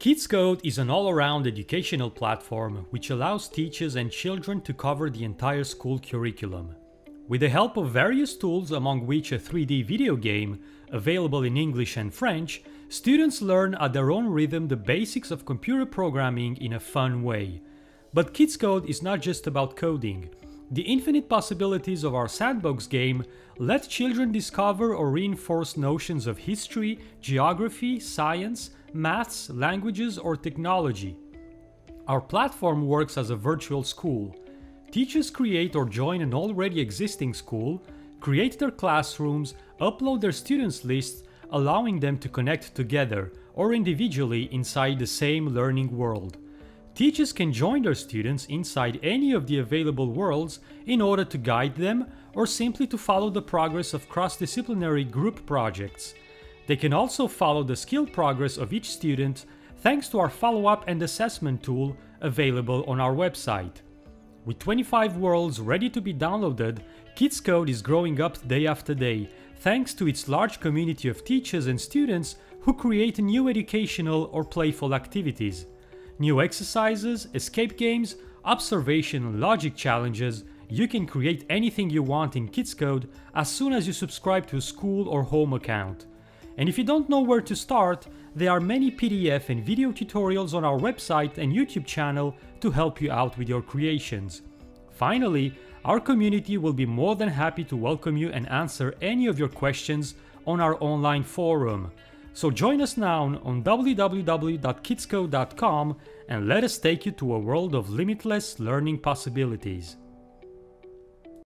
Kidscode is an all-around educational platform which allows teachers and children to cover the entire school curriculum. With the help of various tools, among which a 3D video game, available in English and French, students learn at their own rhythm the basics of computer programming in a fun way. But Kidscode is not just about coding. The infinite possibilities of our sandbox game let children discover or reinforce notions of history, geography, science, maths, languages, or technology. Our platform works as a virtual school. Teachers create or join an already existing school, create their classrooms, upload their students' lists, allowing them to connect together or individually inside the same learning world. Teachers can join their students inside any of the available worlds in order to guide them or simply to follow the progress of cross-disciplinary group projects. They can also follow the skill progress of each student thanks to our follow-up and assessment tool available on our website. With 25 worlds ready to be downloaded, Kidscode is growing up day after day thanks to its large community of teachers and students who create new educational or playful activities. New exercises, escape games, observation and logic challenges. You can create anything you want in Kidscode as soon as you subscribe to a school or home account. And if you don't know where to start, there are many PDF and video tutorials on our website and YouTube channel to help you out with your creations. Finally, our community will be more than happy to welcome you and answer any of your questions on our online forum. So join us now on www.kidscode.com and let us take you to a world of limitless learning possibilities.